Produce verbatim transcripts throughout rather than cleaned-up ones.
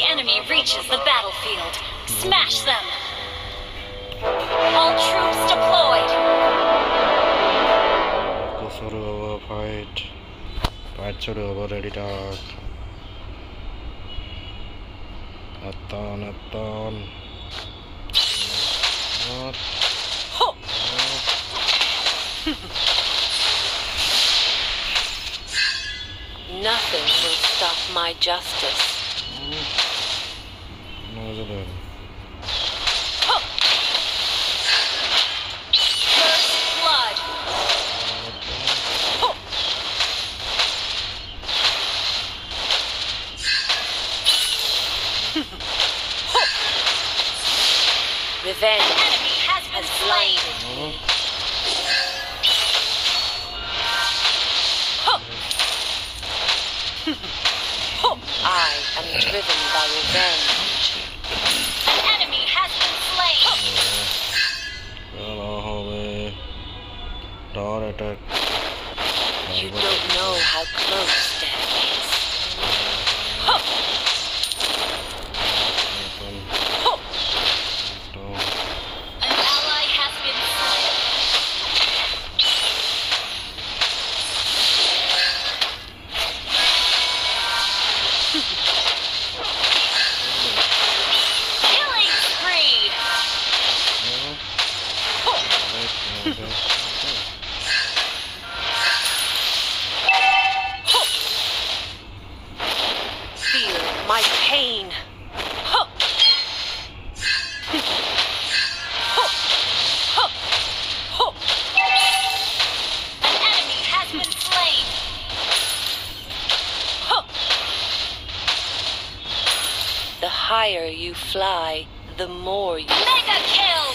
enemy reaches the battlefield, smash them! All troops deployed! Go for our fight. Fight should over ready talk. Aton, aton. What? Nothing will stop my justice. No, it's a First blood! Revenge Enemy has been slain! Oh. I am driven by revenge. An enemy has been slain! Hello, homie. Door attack. You don't know how close death is. An ally has been slain! Killing spree! Feel my pain. An enemy has been slain! The higher you fly, the more you... Mega kill!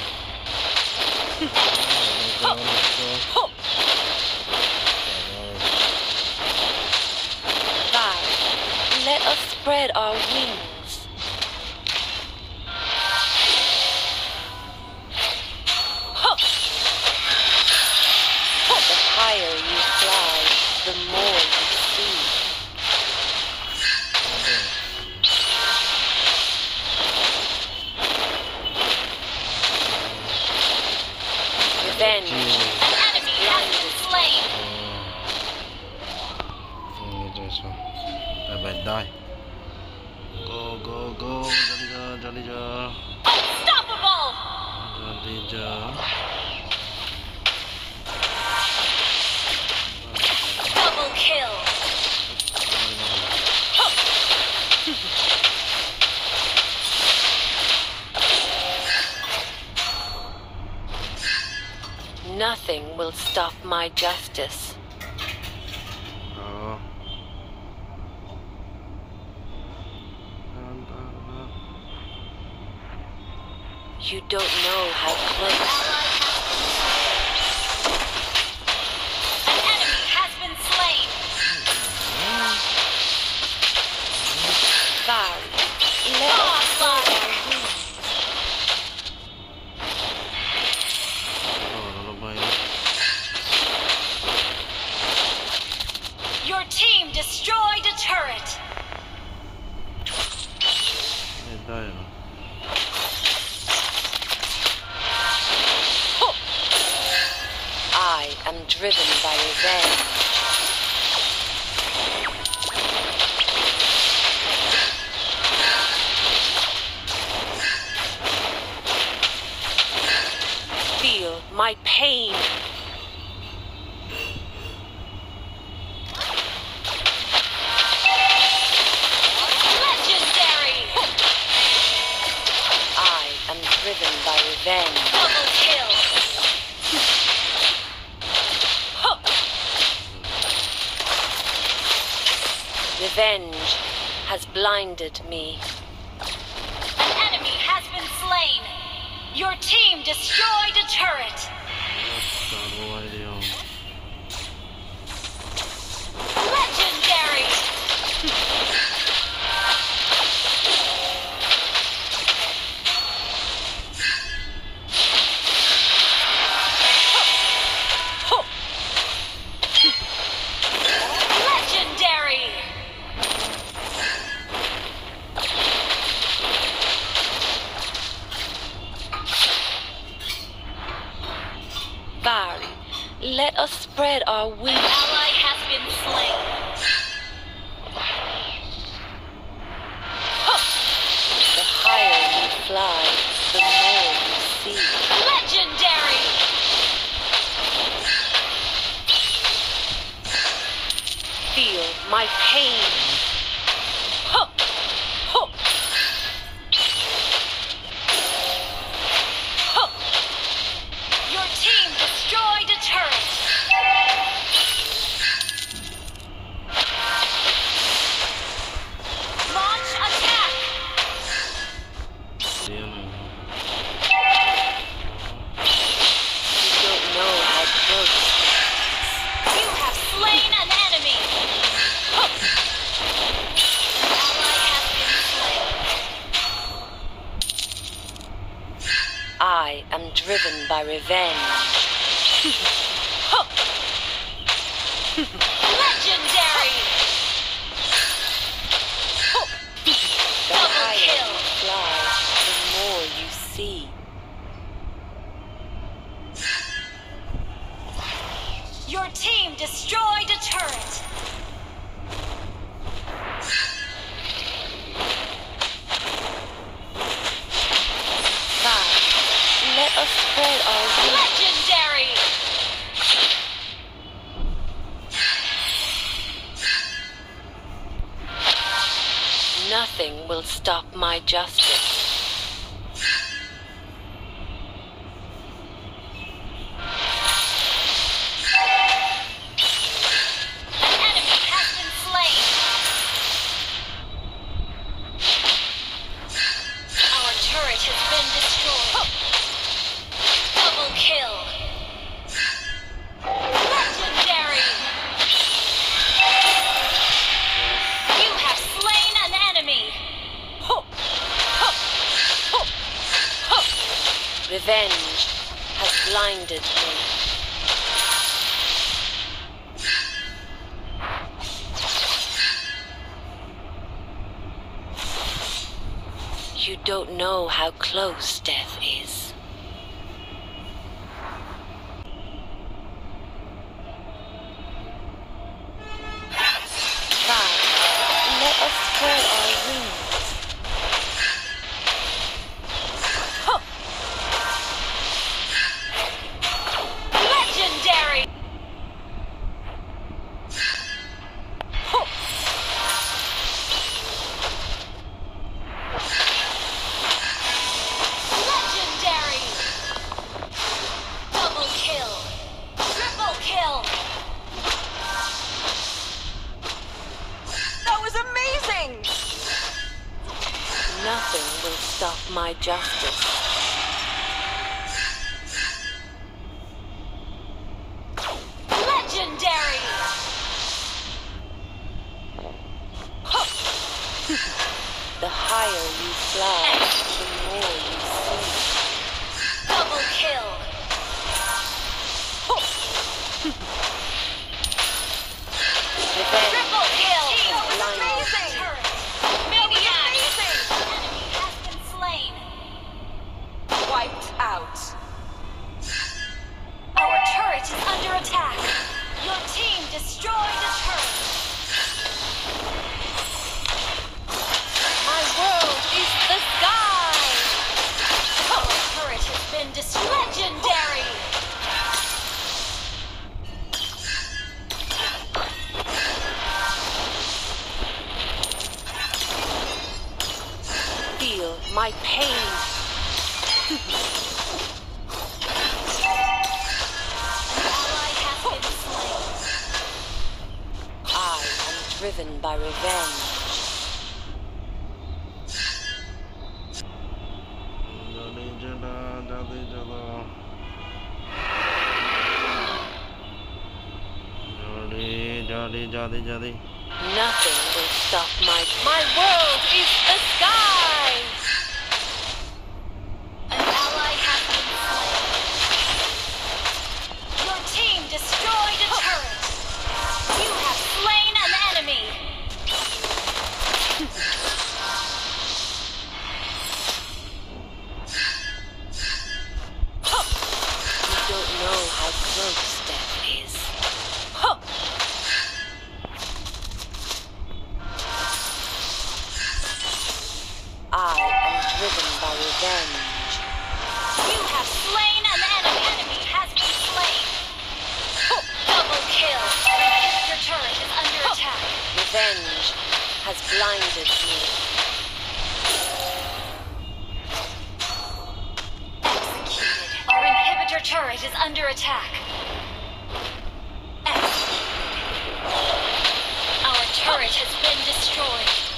Fly. Let us spread our wings. The higher you fly, the more you see. Revenge. An enemy has been slain! I might die. Go, go, go. Jolly ja, jolly ja. Unstoppable! Jolly ja. Double kill! Nothing will stop my justice. Oh. You don't know how close. An enemy has been slain! Vari, let us spread our wings. Your team destroyed a turret! I am driven by revenge. Feel my pain. Legendary! I am driven by revenge. Double kill! Revenge has blinded me. An enemy has been slain! Your team destroyed a turret! Legendary! Legendary! Vari, let us spread our An wings. ally has been slain. The higher you fly, the more you see. Legendary! Feel my pain. Huh. Huh. Huh. Your team destroyed a turret. Launch attack! Damn. You don't know how close. You have slain an enemy. Huh. An ally has been slain. I am driven by revenge. Huh. Legendary! Huh. The Double higher kill. you fly, the more you see. Your team destroyed a turret. Vari, let us spread our wings. Legendary! Nothing will stop my justice. An enemy has been slain. Our turret has been destroyed. Double kill. Legendary! You have slain an enemy. Revenge has blinded me. You don't know how close death is. Vari, let us spread our wings. Legendary! Legendary! Double kill! Triple kill! That was amazing! Nothing will stop my justice. Legendary! The higher you fly, the more you see. Double kill! Revenge Triple kill! That was blinded. amazing! Maniac! Amazing! Enemy has been slain. Wiped out. Our turret is under attack. Your team destroyed a turret. My world is the sky! Our turret has been destroyed. Legendary! Feel my pain. An ally has been slain. I am driven by revenge. Jolly jada, jolly jada. Jolly, jolly, jolly, jolly. Nothing will stop my... My world is the sky! An ally has been slain. Your team destroyed a turret. You have slain an enemy. You don't know how close death is. Huh! I am driven by revenge. You have slain an enemy. Enemy has been slain. Double kill. Your turret is under attack. Revenge has blinded me. Executed. Our inhibitor turret is under attack. Executed. Our turret has been destroyed.